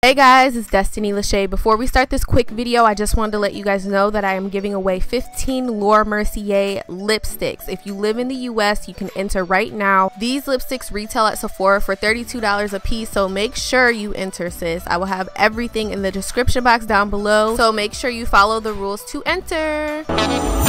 Hey guys, it's Destiny Lachey. Before we start this quick video, I just wanted to let you guys know that I am giving away 15 Laura Mercier lipsticks. If you live in the US, you can enter right now. These lipsticks retail at Sephora for $32 a piece, so make sure you enter, sis. I will have everything in the description box down below, so make sure you follow the rules to enter.